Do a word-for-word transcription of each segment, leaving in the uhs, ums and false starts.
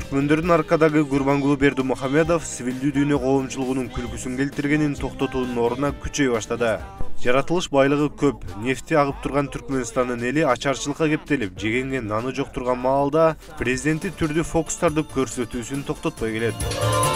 Түркмөндөрдүн аркадагы Гурбангулы Бердимухамедов сивилдүү дүйнө коомчулугунун күлкүсүн келтиргенин токтотуунун ордуна күчөй баштады. Жаратылыш байлыгы көп, нефти агып турган Түркмөнстандын эли ачарчылыкка кептелип, жегенге наны жок турган маалда президенти түрдүү фокустарды көрсөтүүсүн токтотпой келет.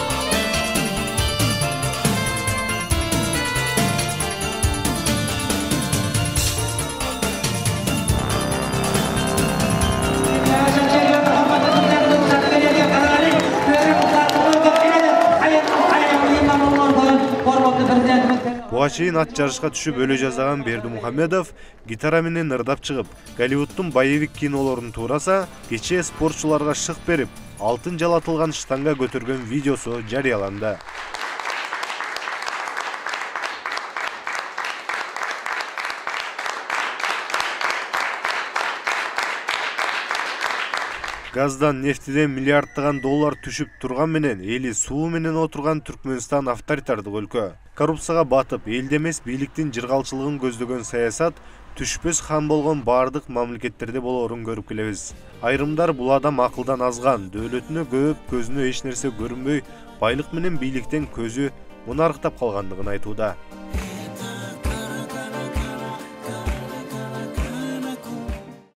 Буга чейин ат жарышка түшүп өлө жаздаган Бердимухамедов гитара менен ырдап чыгып, Голливуддун боевик кинолорун туураса, кечээ спортчуларга шык берип, алтын жалатылган штанга көтөргөн видеосу жарыяланды. Газдан, нефтиден миллиардтаган доллар түшүп турган менен эли суу менен отурган Түркмөнстан авторитардык өлкө. Коррупцияга батып, элде эмес бийликтин жыргалчылыгын көздөгөн саясат түшпөс хан болгон бардык мамлекеттерде болоорун көрүп келебиз. Айрымдар бул адам акылдан азган, дөөлөтүнө көп, көзүнө эч нерсе көрүнбөй, байлык менен бийликтен көзү мунарыктап калгандыгын айтууда.